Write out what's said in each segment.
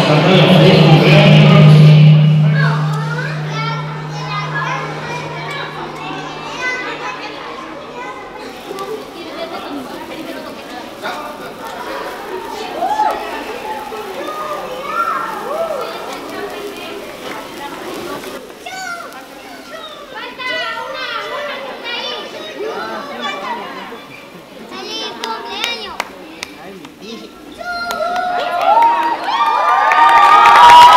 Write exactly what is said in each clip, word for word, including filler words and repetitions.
¡Feliz cumpleaños!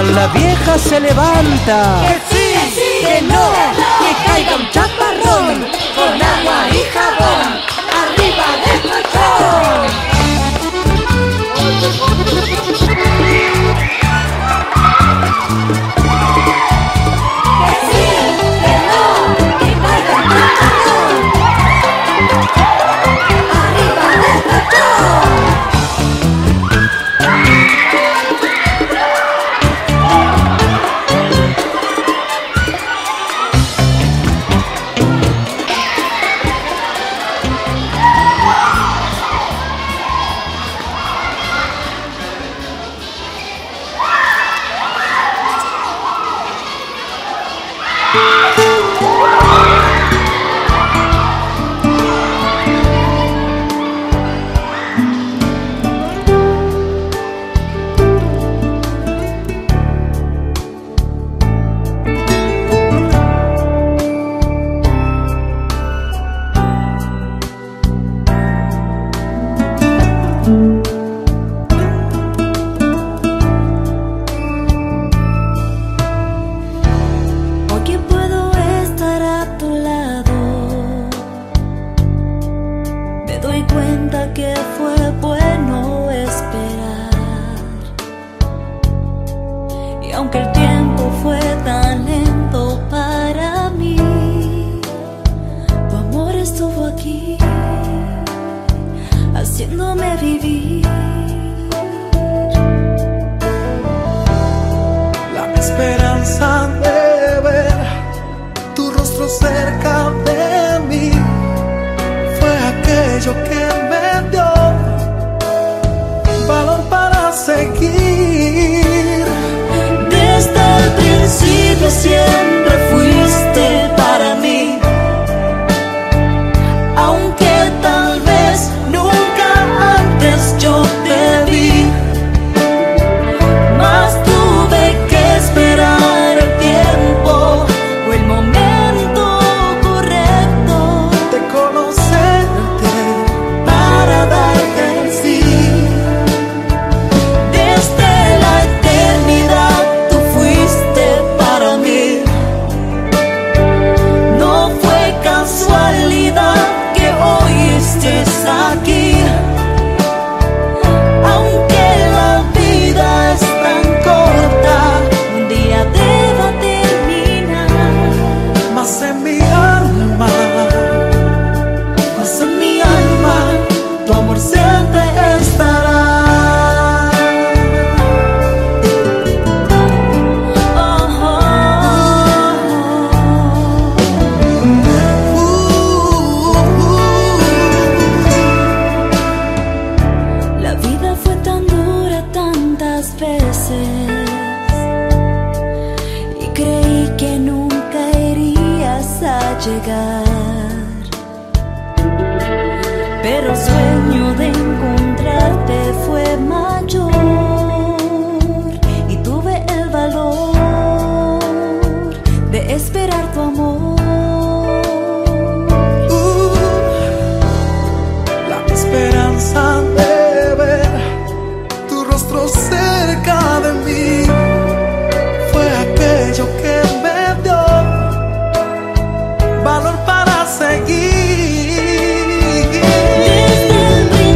La vieja se levanta. Que sí, que sí, que no, que caiga un chaparrón con agua y jabón arriba del colchón. Que fue bueno esperar, y aunque el tiempo fue tan lento para mí, tu amor estuvo aquí haciéndome vivir. La esperanza de ver tu rostro cerca de mí fue aquello que me dio valor para seguir. Desde el principio siempre fuiste para mí, aunque tal vez nunca antes yo te vi, mas tuve que esperar el tiempo o el momento correcto de conocerte para darte el sí. Desde la eternidad tú fuiste para mí. No fue casualidad que hoy estés aquí, aunque la vida es tan corta, un día deba terminar. más en mi alma, Mas en mi alma tu amor siempre estará. Oh, oh, uh, oh. La vida fue tan dura tantas veces y creí que nunca irías a llegar, pero el sueño de encontrarte fue mayor y tuve el valor de esperar tu amor. uh. La esperanza de ver tu rostro cerca de mí fue aquello que me dio valor para seguir. Desde el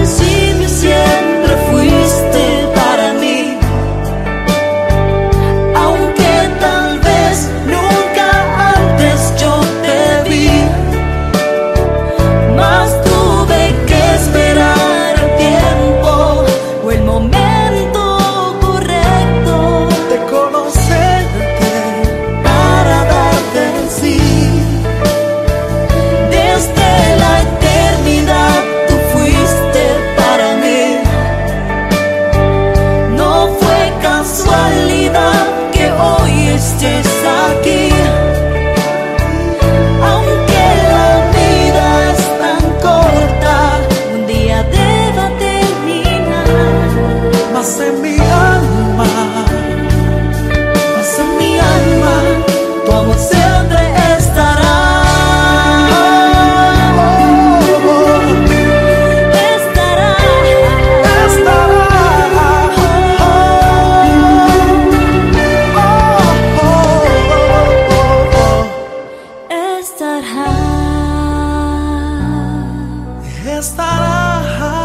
estará.